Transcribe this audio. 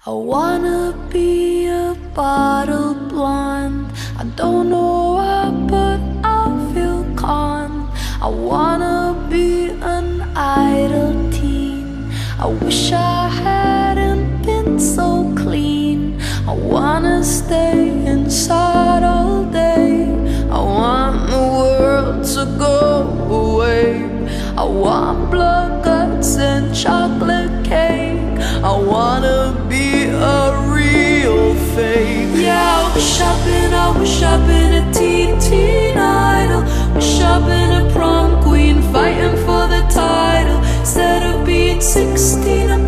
I wanna be a bottle blonde. I don't know why, but I feel calm. I wanna be an idle teen. I wish I hadn't been so clean. I wanna stay inside all day. I want the world to go away. I want blood guts and chocolate cake. I wanna be a real fake. Yeah, I wish I'd been a teen idol. Wish I'd been a prom queen fighting for the title. Instead of being 16, I'm